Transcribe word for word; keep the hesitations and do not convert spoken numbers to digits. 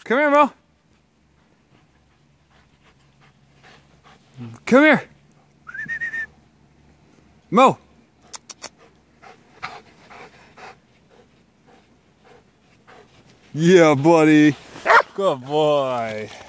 Come here, Mo. Come here. Mo. Yeah, buddy. Good boy.